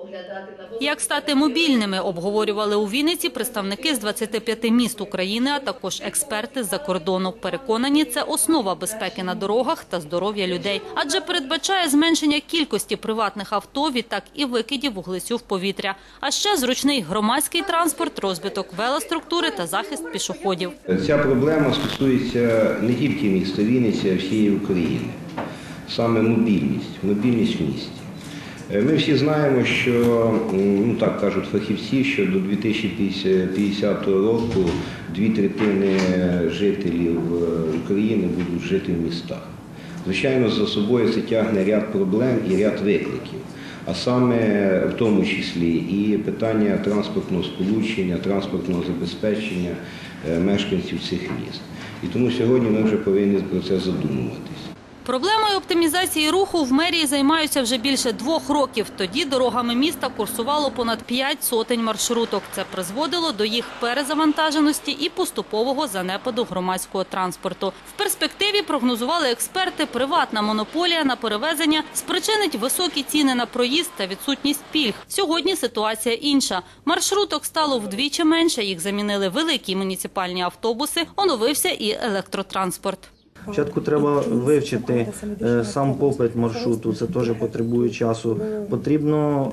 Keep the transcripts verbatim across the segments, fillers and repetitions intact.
Як стати мобільними, обговорювали у Вінниці представники з двадцяти п'яти міст України, а також експерти з-за кордону. Переконані, це основа безпеки на дорогах та здоров'я людей. Адже передбачає зменшення кількості приватних авто, відтак і викидів вуглецю в повітря. А ще зручний громадський транспорт, розвиток велоструктури та захист пішоходів. Ця проблема стосується не тільки міста Вінниці, а всієї України. Саме мобільність, мобільність в місті. Ми всі знаємо, що, ну так кажуть фахівці, що до дві тисячі п'ятдесятого року дві третини жителів України будуть жити в містах. Звичайно, за собою це тягне ряд проблем і ряд викликів, а саме в тому числі і питання транспортного сполучення, транспортного забезпечення мешканців цих міст. І тому сьогодні ми вже повинні про це задумуватись. Проблемою оптимізації руху в мерії займаються вже більше двох років. Тоді дорогами міста курсувало понад п'ять сотень маршруток. Це призводило до їх перезавантаженості і поступового занепаду громадського транспорту. В перспективі, прогнозували експерти, приватна монополія на перевезення спричинить високі ціни на проїзд та відсутність пільг. Сьогодні ситуація інша. Маршруток стало вдвічі менше, їх замінили великі муніципальні автобуси, оновився і електротранспорт. Спочатку треба вивчити сам попит маршруту, це теж потребує часу. Потрібно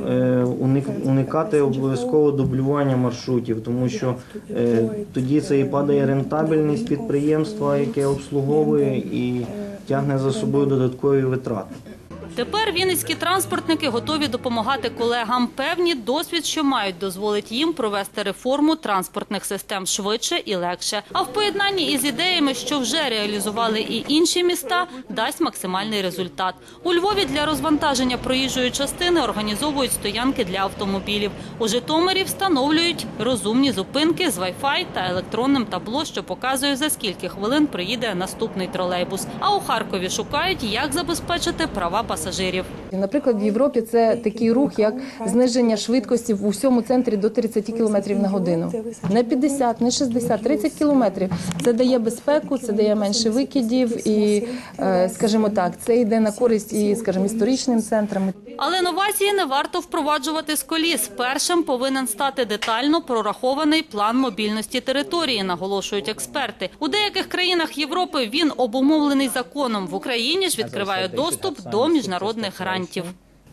уникати обов'язково дублювання маршрутів, тому що тоді це і падає рентабельність підприємства, яке обслуговує, і тягне за собою додаткові витрати. Тепер вінницькі транспортники готові допомагати колегам. Певні, досвід, що мають, дозволить їм провести реформу транспортних систем швидше і легше. А в поєднанні із ідеями, що вже реалізували і інші міста, дасть максимальний результат. У Львові для розвантаження проїжджої частини організовують стоянки для автомобілів. У Житомирі встановлюють розумні зупинки з Wi-Fi та електронним табло, що показує, за скільки хвилин приїде наступний тролейбус. А у Харкові шукають, як забезпечити права пасажирів. Наприклад, в Європі це такий рух, як зниження швидкості в усьому центрі до тридцяти кілометрів на годину. Не п'ятдесят, не шістдесят, тридцять кілометрів. Це дає безпеку, це дає менше викидів і, скажімо так, це йде на користь і, скажімо, історичним центрам. Але новації не варто впроваджувати з коліс. Першим повинен стати детально прорахований план мобільності території, наголошують експерти. У деяких країнах Європи він обумовлений законом. В Україні ж відкриває доступ до міжнародних грантів.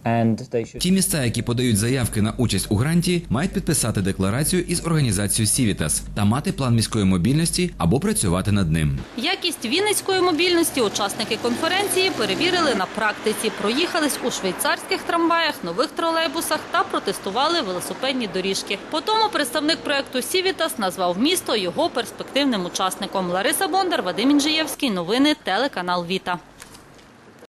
Ті міста, які подають заявки на участь у гранті, мають підписати декларацію із організацією Сівітас та мати план міської мобільності або працювати над ним. Якість вінницької мобільності учасники конференції перевірили на практиці. Проїхались у швейцарських трамваях, нових тролейбусах та протестували велосипедні доріжки. Потому представник проєкту Сівітас назвав місто його перспективним учасником. Лариса Бондар, Вадим Інжиєвський. Новини телеканал Віта.